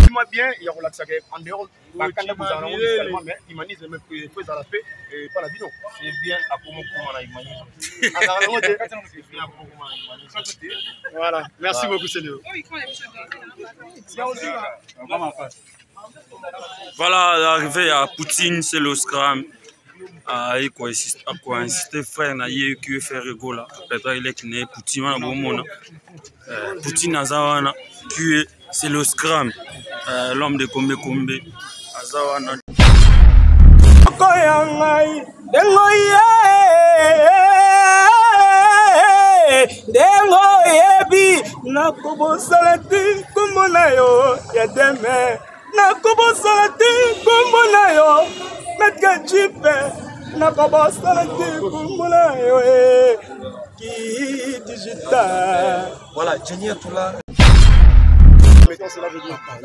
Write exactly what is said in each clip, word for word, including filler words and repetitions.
dis-moi bien, il y a relaxé en dehors. Mais humanisme, mais peut dans la paix et pas la vie. C'est bien à comment on a humanisme. Voilà, merci beaucoup, Seigneur. Voilà, l'arrivée à Poutine, c'est le scram. Il faut insister, frère, il faut faire rigoler. Peut-être qu'il est né, Poutine, Poutine, c'est le scram. L'homme de Kombe Kombe. Azawana. Nakobo salati kumona yo ya deme Nakobo salati kumona yo metka chipe Nakobo salati kumona yo qui digital. Voilà, Jenny Toula. Mettons cela veut dire pas.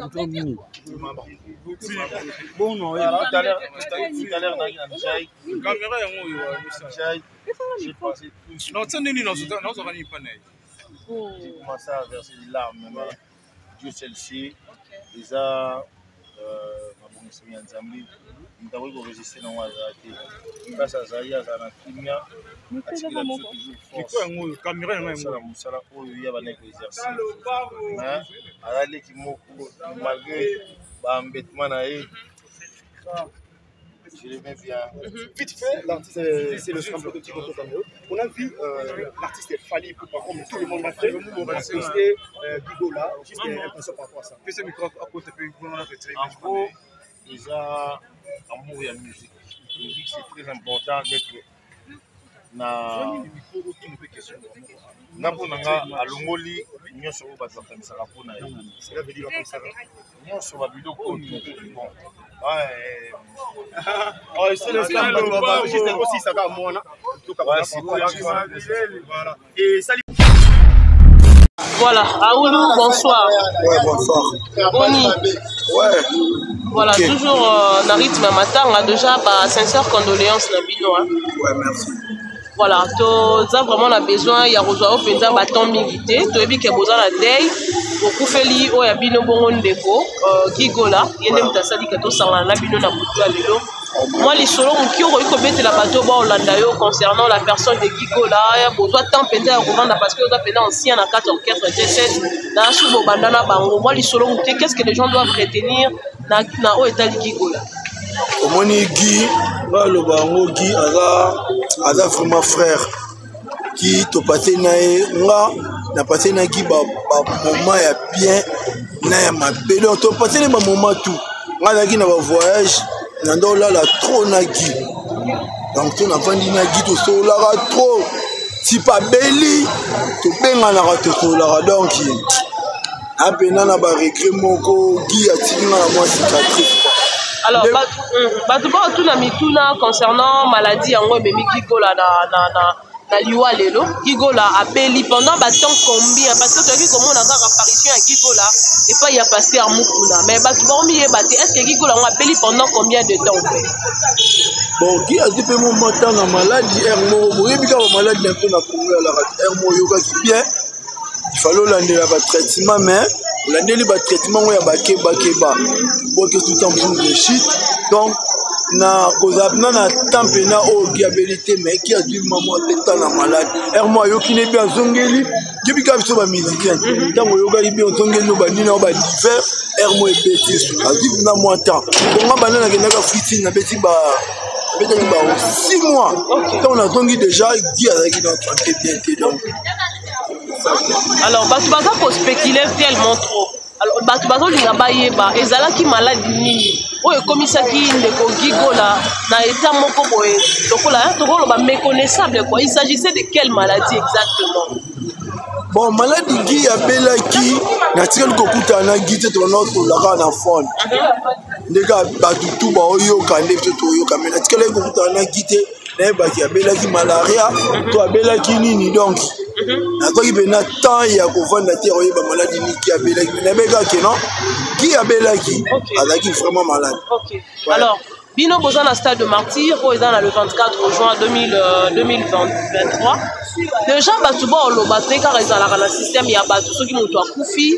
Bon non, tout à l'heure, tout à l'heure dans la Jai. Caméra est où Jai. J'ai passé tout. Non, c'est nini non, non ça va ni pas nei. J'ai commencé à verser des larmes, mais Dieu celle-ci, déjà, euh, ma bonne soeur Nzambi, nous avons enregistré dans Wazati. Grâce à Zaya, à la Kimia, à ce qu'il a toujours force. C'est quoi un caméra est même ça, Moussala, où il y a un exercice. Mais à la l'équipe, malgré l'embêtement, je l'aimais bien. Vite fait, l'artiste, c'est le scramble de Tico Caméo. On a vu euh, l'artiste Fali, comme tout le monde l'a fait. On va tester Gigola, juste impression par rapport à ça. Puis ce micro à côté, puis on a fait en gros, déjà, amour et la musique. La musique, c'est très important d'être na naponanga alongoli nyonso oyo bazakanisaka mpona ye nyonso babiloko bon voilà, Aoulou, bonsoir. Ouais, bonsoir. Boni. Ouais. Voilà, okay. Toujours euh, dans rythme matin, on a déjà bah, sincères condoléances Nabino. Hein. Ouais, merci. Voilà, tu as vraiment besoin, il y a besoin de bâton militaire, tu as besoin de deuil, beaucoup fait li o ya bino bongo ndeko, Gigola, il y a des gens qui sont en bino na butu ya lelo. Moi les solo qui ont eu commettre la bateau ba Hollanda yo concernant la personne de Gigola, ya besoin temps péter à revendre parce que on a pété ancien en quatre orchestres G sept, na subo bandana bango. Moi les solo qu'est-ce que les gens doivent retenir na na o état de Gigola. Omoni Guy, le bango Guy a vraiment frère qui te passé nae nga na passé na Guy ba moment ya bien na ya mabe donc te passé les moments tout nga na Guy na ba voyage na ndo là la trop na Guy donc tu na vandi na Guy to so la trop si pas beli to benga na to so la donc apena na ba regret moko Guy a tinga na moi cicatrice. Alors, tu vois tout na mituna concernant maladie en gros mais Gigola na na na na liwa lelo Gigola appelé pendant ba temps combien parce que tu as vu comment on a encore apparition à Gigola et pas il y a passé à Mukuna mais ba tu vois mi est-ce que Gigola on appelé pendant combien de temps en fait? Bon qui a dit peu mon temps na maladie hermo oui bika maladie na to na Congo la hermo yoga qui bien il fallait l'andela ba traitement mais l'andeli ba traitement ya ba keba keba bon que tout temps pour de shit donc na cause na na tempe na o diabétique mais qui a dû maman état na malade hermo yo qui n'est bien zongeli depuis ka biso ba musicien tant yoga li bien zongeli no ba nina ba diver hermo et petit a dit na moi temps on ba na na ka fitine na beti ba beti ba six mois quand on a zongi déjà dit avec dans santé bien donc alors parce que pour spéculer tellement trop alors bato bazo linga bayeba ezalaki malade nini oyo komisaki ndeko Gigola na état moko boye tokola tokolo ba méconnaissable quoi il s'agissait de quelle maladie exactement? Bon maladie Guy abelaki na tikali kokuta na Guy te to notre la na fond ndeka bato tout ba oyo kande to oyo kamena tikali kokuta na Guy te na ba ki abelaki malaria to abelaki nini donc nakoki pena temps ya kovanda te oyeba maladie ni Guy abelaki na beka ke non Guy abelaki azaki vraiment malade. OK. Ouais. Alors bino boza na stade de martyr o eza na le vingt-quatre juin deux mille vingt-trois déjà bato ba oloba te car ezalaka na système ya bato soki moto akufi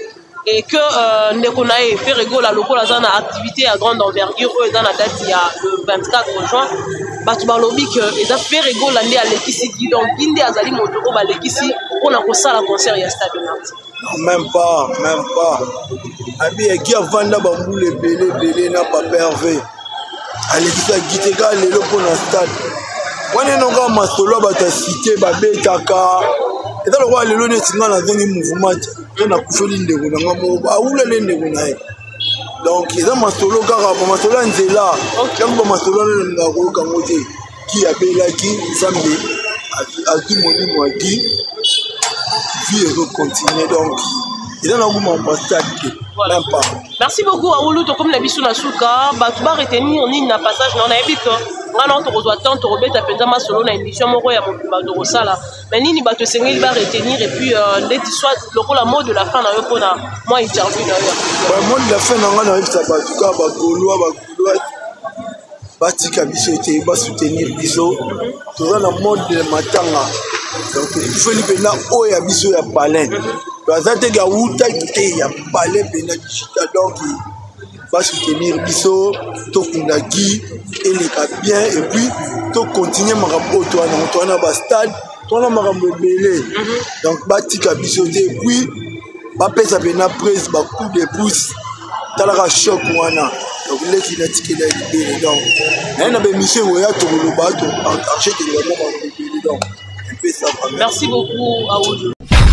et que euh, Nekonae fait rigoler local dans une activité à grande envergure dans la date il y a le vingt-quatre juin batu balobi que les a fait rigoler à l'équipe donc inde azali moto ko ba l'équipe on a ça la concert ya stade Martyr. Même pas, même pas. Abi qui a vendu bamboule belé belé n'a pas pervé. Allez qui a quitté ga lelo pour le stade. Wana nonga masolo ba ta cité ba betaka. Et dans le roi lelo ne tinga na zone mouvement. On a kufeli ndeko na ngamo ba ula le ndeko na ye. Donc ils ont masolo kaka ba masolo nzela. Donc ba masolo na ngako kamote qui a belaki Zambie a dit moni moi dit vie et continuer donc il a un stade même pas. Merci beaucoup Aoulou to comme la biso na suka ba tu ba retenir ni na passage na na ebiko ngana to rezoa tant to robeta penza ma solo na émission moko ya mobimba to sala mais nini ba to sengeli ba retenir et puis les soit le la mot de la fin na yo pona moi interview na yo ba mot de la fin na ngana ça ba tu ka ba golwa ba golwa batika biso te ba soutenir biso to na mode de matanga donc il faut libérer oya biso ya palin bazate ga wuta te ya palin bena digital donc va soutenir biso to kunaki et les bien et puis to continuer makambo to na to na ba stade to na makambo belé donc batika biso te et puis ba pesa bena presse ba coup de pouce talaka choc wana donc les qui n'a tiqué la libéré donc na na be mission oya to lo ba to partager de vraiment libéré donc. Merci beaucoup Aoudou.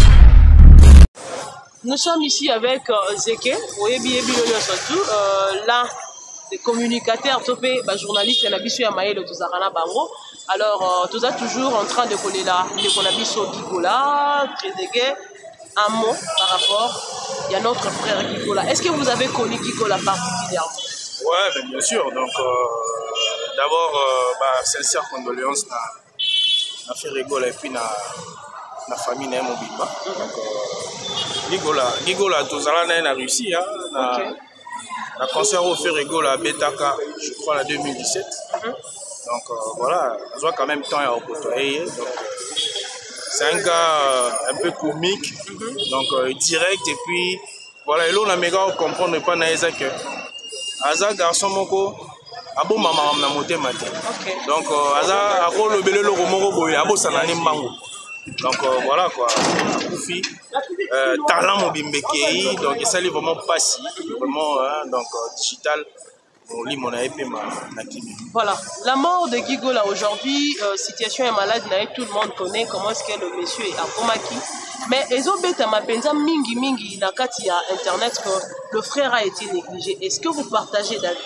Nous sommes ici avec euh, Zeke, euh, l'un des communicateurs, topé, bah, journaliste, Nabisu Amael, Tozarana Bango. Alors, tu euh, es toujours en train de coller là, de Konabiso Gigola, Trezeguet, un mot par rapport, il y a notre frère Gigola. Est-ce que vous avez connu Gigola particulièrement? Ouais, ben, bien sûr. Donc, euh, d'abord, euh, bah, sincère condoléance à na fait rigola et puis na na famille na mobimba donc rigola rigola tozala na na Russie hein na na concert au fait rigola Betaka je crois en deux mille dix-sept donc euh, voilà on voit quand même temps à côtoyer donc c'est un gars euh, un peu comique donc euh, direct et puis voilà et là on a méga comprendre pas na eza que aza garçon moko abo mama na moté matin donc aza ako lobele loko moko boye abo sanani mango donc voilà quoi koufi euh talent mobimbekei donc ça lui vraiment pas si vraiment hein, donc digital on lit mon épée ma voilà la mort de Gigola aujourd'hui euh, situation est malade na tout le monde connaît comment est-ce que le monsieur est à Komaki mais ezobeta mapenza mingi mingi na kati ya internet que le frère a été négligé est-ce que vous partagez d'avis?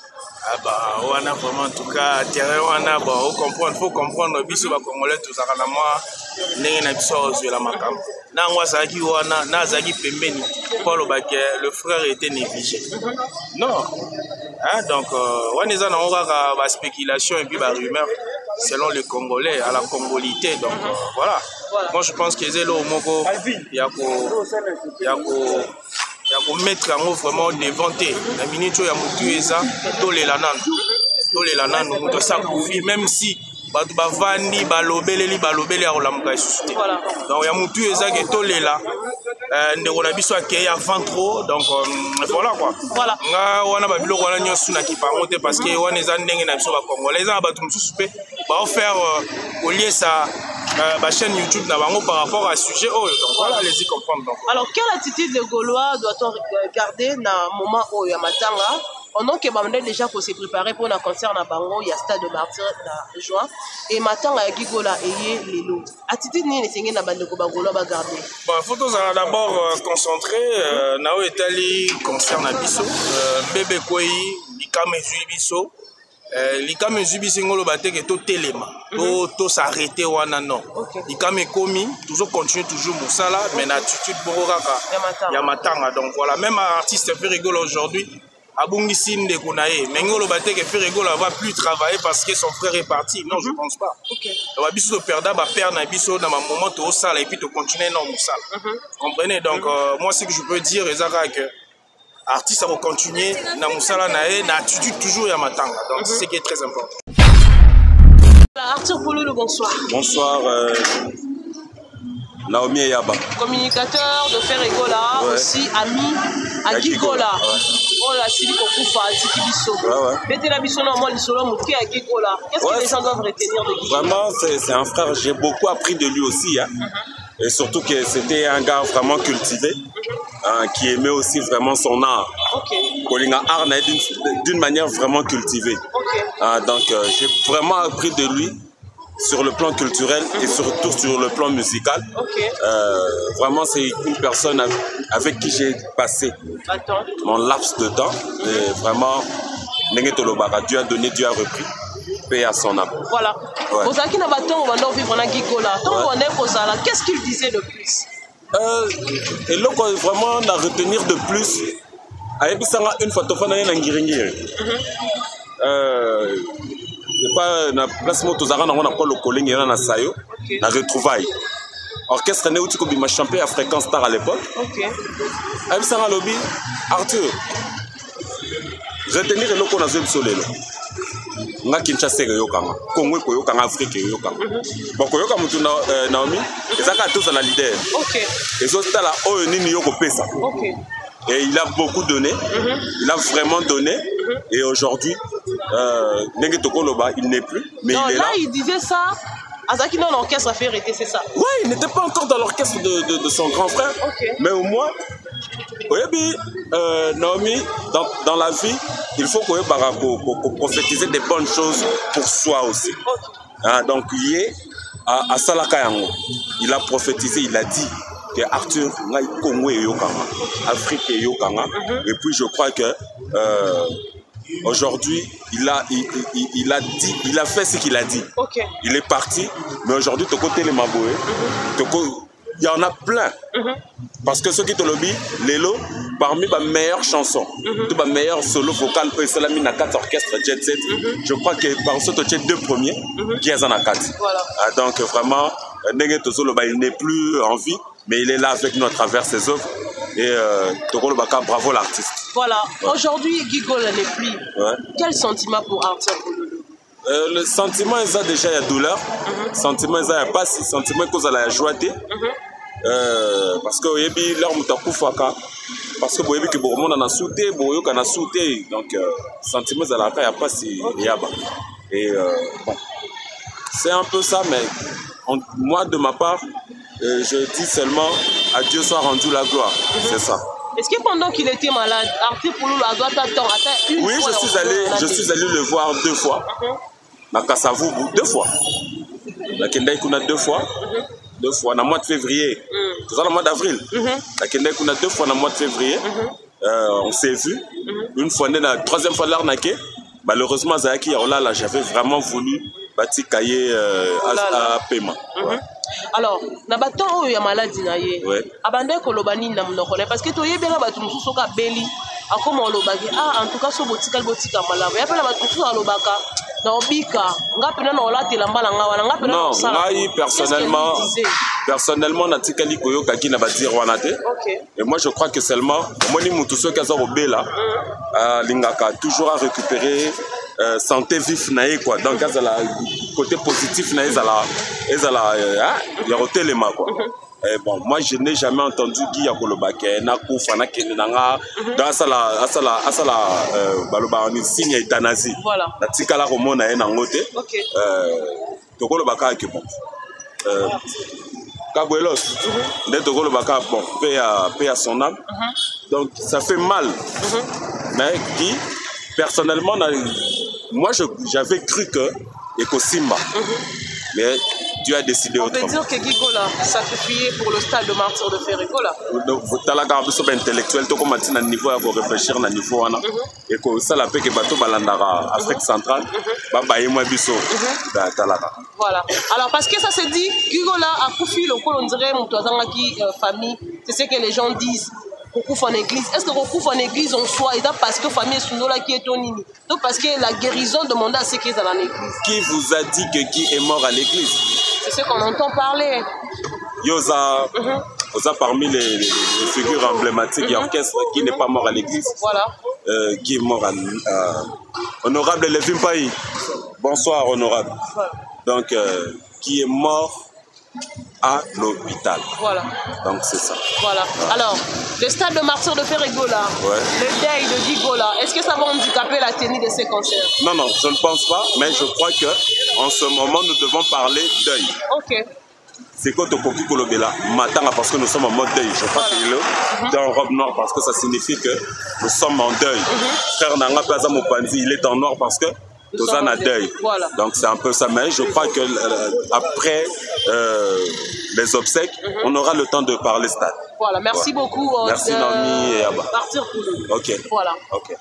Ah bah, on a vraiment en tout cas terrain on a bah on comprend faut comprendre biso ba congolais tout ça kana moi ndenge na biso ozwe la makam na ngwa zaki wana na zaki pembeni Paul Baké le frère était négligé non hein donc on est en on va ba spéculation et puis ba rumeur selon les Congolais à la congolité donc euh, voilà. voilà moi je pense que zelo moko ya ko ya ko il y a mettre en vraiment déventé la minute où il y a mutu eza to les lanan to les lanan mutu ça koufi même si batu bavandi balobeleli balobeli ya olamuka suscité donc il y a mutu eza que to les là ndeko na biso akei avant trop donc voilà quoi voilà nga wana ba biloko wana nyosu na kipango te parce que wana eza ndenge na biso ba congolais eza batu mususu pe ba faire au lieu ça ma chaîne YouTube par rapport à ce sujet. Oh, donc voilà, allez-y comprendre. Donc. Alors, quelle attitude de Gaulois doit-on garder dans le moment où il y a Matanga? Pendant que Bamdel déjà pour se préparer pour un concert à Bango, il y a Stade de Martyr en juin. Et Matanga et Gigola et les lots. Attitude ni les na bande ko Gaulois va garder. Bon, faut tous d'abord concentrer. Nao Etali concert na biso. Bébé Koi, Likame Biso. Likame Biso ngolo bate que tout téléma. To to s'arrêter wana non. Likame komi toujours continue toujours Moussala mais l'attitude borokaka ya Matanga. Donc voilà, même un artiste fait rigoler aujourd'hui. Abungisi Ndekunaye, mais ngolo bate que fait rigoler va plus travailler parce que son frère est parti. Non, je pense pas. OK. On va biso perda ba perdre na biso dans un moment to sala et puis to continuer non Moussala. Vous comprenez donc euh, moi ce que je peux dire ezaka que artiste va continuer na Moussala nae na attitude toujours ya Matanga. Donc c'est ce qui est très important. Arthur Pouloulou, bonsoir. Bonsoir. Euh, Naomi Yaba. Communicateur de Ferregola, ouais. Aussi ami à Gigola. Oh là, c'est Koufa, c'est Kibiso. Mettez la mission dans moi, le solo mouké à Gigola. Qu'est-ce que les gens doivent retenir de Gigola? Vraiment, c'est un frère, j'ai beaucoup appris de lui aussi. Hein. Uh-huh. Et surtout que c'était un gars vraiment cultivé, uh-huh. hein, qui aimait aussi vraiment son art. Kolinga art d'une manière vraiment cultivée. Okay. Hein, donc, euh, j'ai vraiment appris de lui sur le plan culturel et surtout sur le plan musical. Okay. Euh, vraiment, c'est une personne avec, avec qui j'ai passé Attends. mon laps de temps. Et vraiment, Dieu a donné, Dieu a repris. Paix à son âme. Voilà. Vous avez dit qu'est-ce qu'il disait de plus? euh, Et là, vraiment, on a retenir de plus. Une fois, on a euh, pas na place moto zara na on le calling et na sayo na retrouvaille orchestre né outi ko bima chanter à Fréquence Star à l'époque. OK. Abi sanga lobby Arthur retenir le ko na zem solelo nga Kinshasa yo kanga Congo ko yo kanga Afrique yo kanga bon ko yo kanga mutu na Naomi ezaka tous à la leader. OK. Et autres là oh nini yo ko pesa. OK. Et il a beaucoup donné, mm-hmm. il a vraiment donné, mm-hmm. et aujourd'hui, euh, il n'est plus, mais non, il est là. là. Il disait ça, Azaki dans l'orchestre a fait arrêter, c'est ça? Oui, il n'était pas encore dans l'orchestre de, de, de son grand frère, okay. Mais au moins, euh, Naomi, dans, dans la vie, il faut qu'on prophétiser des bonnes choses pour soi aussi. Okay. Hein, donc, il est à, à Salakayango, il a prophétisé, il a dit que Arthur, Congo et Yokanga, Afrique et Yokanga, mm-hmm. Et puis je crois que euh, aujourd'hui, il a, il, il, il a dit, il a fait ce qu'il a dit. Okay. Il est parti, mais aujourd'hui, Toko Télémaboé, Toko, il y en a plein. Mm-hmm. Parce que ceux qui te lobby, Lélo, parmi mes meilleures chansons, mm-hmm. mes meilleurs solo vocal, c'est la mine à quatre orchestres Jet Set. Mm-hmm. Je crois que par ce tu es deux premiers, mm-hmm. qui est en a quatre. Voilà. Ah, donc vraiment, il n'est plus en vie. Mais il est là avec nous à travers ses œuvres. Et euh, Tokolo Baka, bravo l'artiste. Voilà. Ouais. Aujourd'hui, Gigola n'est plus. Ouais. Quel sentiment pour Arthur Kololo? euh, Le sentiment, il y a déjà la douleur. Mm-hmm. Sentiment, il y a pas si sentiment que vous allez la joie. Mm-hmm. euh, parce que il y a l'homme qui parce que vous avez que vous avez sauté, vous avez sauté. Donc, euh, sentiment, il n'y a pas si il y a. Et euh, bon, c'est un peu ça, mais on, moi, de ma part, Euh, je dis seulement à Dieu soit rendu la gloire, mm-hmm. C'est ça. Est-ce que pendant qu'il était malade, Arthur Kololo a dû attendre une oui, fois? Oui, je suis allé, je suis allé le voir deux fois. Na Kasavubu deux fois. La Kendai Kuna deux fois, mm-hmm. deux fois dans le mois de février. Mm. Tout ça dans le mois d'avril. Mm-hmm. La Kendai Kuna deux fois dans le mois de février. Mm-hmm. euh, on s'est vu. Mm-hmm. Une fois, la troisième fois l'arnaqué. Malheureusement, Zaki Olala, j'avais vraiment voulu bâtir cahier euh, à, à paiement. Mm-hmm. Ouais. Alors, na bato ya maladie na ye. Abandé kolobani na mnokole parce que toye bela batu mususu ka beli akoma olobaki ah en tout cas so botika botika malamu. Ya pela batu mususu alobaka na obika ngapena na olatela mbala ngawana ngapena na sala. Non, moi personnellement personnellement na tikali koyoka ki na batir wana te. OK. Et moi je crois que seulement moni mutu so kaza obela euh lingaka toujours à récupérer Euh, santé vif naïe quoi donc ça la côté positif naïe ça la ça la il y a roté les mains quoi. Et bon moi je n'ai jamais entendu qui a kolobake na kufa na kenanga dans ça la ça la ça la baloba ni signe euthanasie voilà la tikala romona na ngote. OK. Euh to kolobaka ke bon euh Kabuelos de to kolobaka bon paix à paix à son âme. Donc ça fait mal. Mais qui personnellement moi j'avais cru que Ekosimba, mm-hmm. Mais Dieu a décidé on autrement. On peut dire que Gigola sacrifié pour le stade de martyr de Ferregola. Vous avez un peu intellectuel, tout comme un niveau à réfléchir à niveau et que ça la paix que bateau balandara Afrique centrale, baba et moi biso. Voilà. Alors parce que ça se dit, Gigola a confié le col on dirait mon qui famille, c'est ce que les gens disent. Recouvre en église. Est-ce que recouvre en église en soi et parce que famille Sunola qui est tonini? Donc parce que la guérison demande à ceux qui sont dans l'église. Qui vous a dit que qui est mort à l'église? C'est ce qu'on entend parler. Yosa, mm-hmm. Yosa parmi les, les, les figures emblématiques mm-hmm. et orchestres qui n'est pas mort à l'église. Voilà. Euh, qui est mort à euh, Honorable Levin Payi. Bonsoir honorable. Voilà. Donc euh, qui est mort à l'hôpital. Voilà. Donc c'est ça. Voilà. Alors, le stade de martyr de Ferregola, ouais. le deuil de Gigola, est-ce que ça va handicaper la tenue de ces concerts? Non, non, je ne pense pas, mais je crois que en ce moment, nous devons parler deuil. Ok. C'est quoi ton coquille colobela matin parce que nous sommes en mode deuil. Je crois qu'il est en robe noire parce que ça signifie que nous sommes en deuil. Frère Nanga Plaza Mopanzi, il est en noir parce que nous sommes en deuil. Voilà. Donc c'est un peu ça. Mais je crois que euh, après euh, les obsèques, mm-hmm. on aura le temps de parler stade. Voilà, merci voilà. beaucoup. Euh, merci Nami et Abba. Partir pour nous. Ok. Voilà. Ok.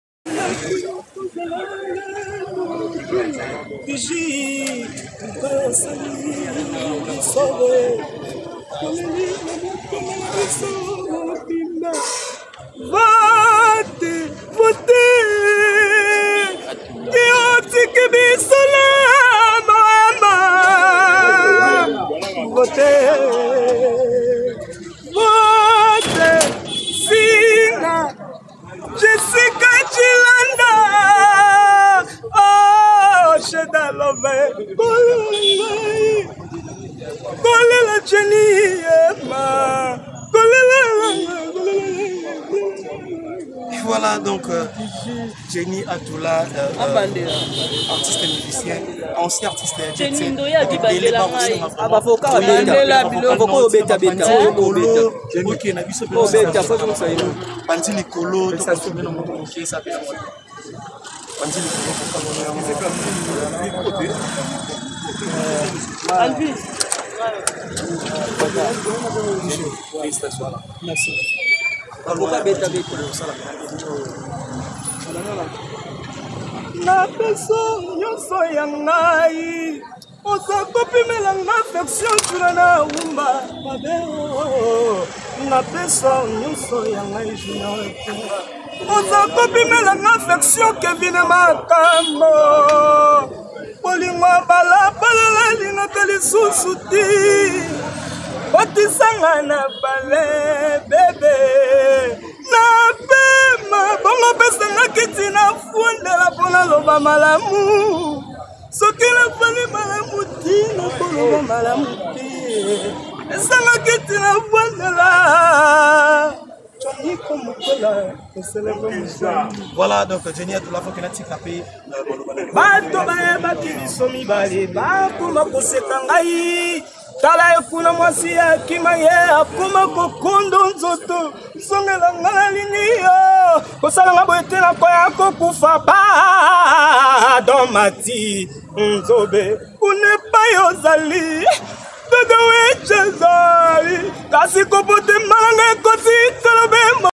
Vote, votez, Diotiki Bisalama, votez, votez, Sina, Jessica Chilanda, oh, Sheda Love, Kolela Jenny, Emma, Kolela. Voilà donc euh, Jenny Atoula, euh, euh, artiste musicien, ancien artiste Jenny Ndoya Bibandela abafoka bandela biloko beta beta beta Jenny qui na biso beta beta faut que ça y Panzi Nicolo to ça sommet dans mon qui s'appelle Panzi Nicolo Alvis merci. Avocat beta beta na peso nyonso ya ngai oza kopimela nga affection tuna na umba mabe na peso nyonso ya ngai junior ekunga oza kopimela nga affection Kevin Makambo bolingo balabala lingaka lisusu ti otisanga na bale bebe na pema bongo pesanga kiti na fundela mpona loba malamu soki nafali malamu ti nakoloba malamu te esanga kiti na fundela voilà donc Jenny Atoula faut qu'elle ait tapé bato bayebaki biso mibale bakoma koseka ngai tala ekuna mwasi ya kima ye akoma kokondo nzoto songela nga nalingi yo kosala nga boye te nakoya kokufa pardon mati nzobe kunepa yozali dodo wechezali kasi kopote malanga ekoti tolobe